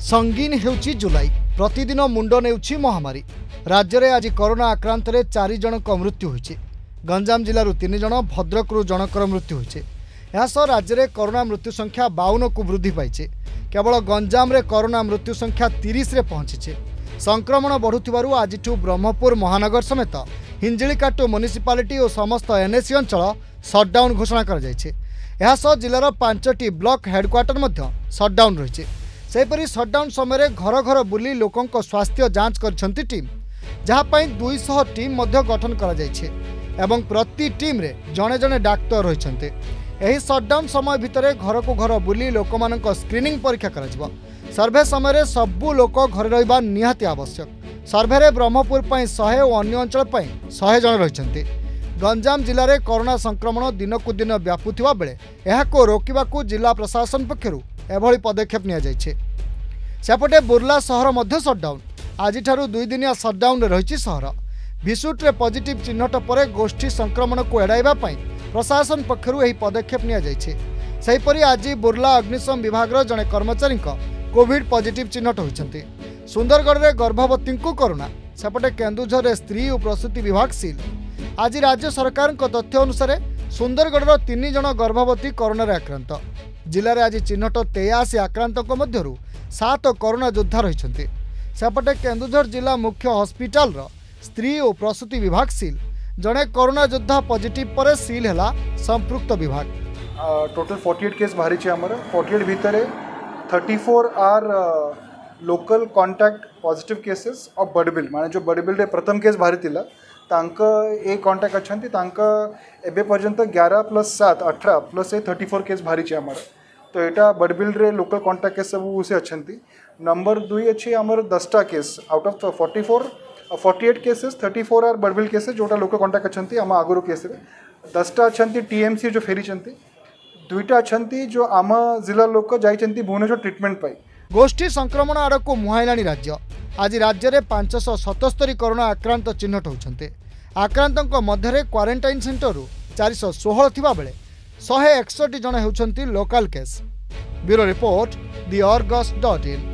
संगीन हेउची जुलाई प्रतिदिन मुंड नेउची महामारी। राज्य में आज कोरोना आक्रांत 4 जनक मृत्यु होइछि। गंजाम जिलूर 3 जन, भद्रकरू जनकर मृत्यु होइछि। यासह राज्य में कोरोना मृत्यु संख्या 52 को वृद्धि पाइछि। केवल गंजाम रे कोरोना मृत्यु संख्या 30 रे पहुंची। संक्रमण बढ़ुथिबारु आजिठु ब्रह्मपुर महानगर समेत हिंजिलीकाटु म्युनिसिपालिटी और समस्त एनएसी अंचल सटडाउन घोषणा कर जाइछि। यासह जिलार 5टी ब्लॉक हेडक्वार्टर मध्य सटडाउन रहिछि। सेपरी सटडाउन समय घर घर बुली लोकों स्वास्थ्य जांच करछंती टीम, जहाँपाई 200 टीम मध्य गठन करा जाइछे एवं प्रति टीम रे जणे जणे डाक्तर रहिछंते। एही सटडाउन समय भितर घर को घर बुली लोकमानक स्क्रीनिंग परीक्षा कराजिबो। सर्वे समय सबु लोक घर रहिबा निहाती आवश्यक। सर्वे रे ब्रह्मपुर पई 100 और अन्य अंचल पई 100 जण रहिछंते। गंजाम जिले में कोरोना संक्रमण दिनकू दिन व्यापुथिबा बेले एहाको रोकिबाकू जिला प्रशासन पक्षरु एभली पदक्षेप निया जाइछे। सेपटे बुर्ला शहर मध्य सटडाउन। आज 2 दिनिया सटडाउन रही शहर। भिसुट्रे पॉजिटिव चिन्हट पर गोष्ठी संक्रमण को एड़ाइबा पई प्रशासन पक्षरु एही पदक्षेप निया जाइछे। सेहिपरि आज बुर्ला अग्निशम विभाग जड़े कर्मचारी कोविड पॉजिटिव चिन्हट होइछन्ते। सुंदरगढ़ में गर्भवती को कोरोना। सेपटे केन्दुझर में स्त्री और प्रसूति विभाग सील। आज राज्य सरकार तथ्य अनुसार सुंदरगढ़ 3 जन गर्भवती कोरोना आक्रांत। जिले में आज चिन्हट 83 आक्रांतों मध्यरु 7 कोरोना योद्धा रही। सेपटे केन्दुझर जिला मुख्य हॉस्पिटल स्त्री और प्रसूति विभाग सील। जड़े कोरोना योद्धा पॉजिटिव पर सील है संपृक्त विभाग। टोटल 48 केस बाहरी छे। हमर 48 भितर 34 आर local contact positive cases of Barbil. माने जो बडबिल रे प्रथम केस बाहरी थिला तांका ए कॉन्टैक्ट अछंती। तांका एबे पर्यंत 11 + 7 18 + 34 केस बाहरी छे हमर। तो एटा बडबिल रे लोकल कॉन्टैक्ट केस सब उसे अछंती। नंबर 2 अछि हमर 10टा केस आउट ऑफ 48 केसेस 34 आर बडबिल केसेस जोटा लोकल कॉन्टैक्ट अछंती। हम आगुरो केस रे 10टा अछंती टीएमसी जो फेरी छंती। 2टा अछंती जो आम जिला लोक जाइछंती भुवनेश्वर ट्रीटमेंट पाई। गोष्ठी संक्रमण आड़क मुहाइलाणी राज्य। आज राज्य में 577 कोरोना आक्रांत चिन्हट होते। आक्रांतों मध्य क्वारंटाइन सेंटर 416 थिबा बेले 161 जन होउछंती local case. Bureau report, the अर्गस.in।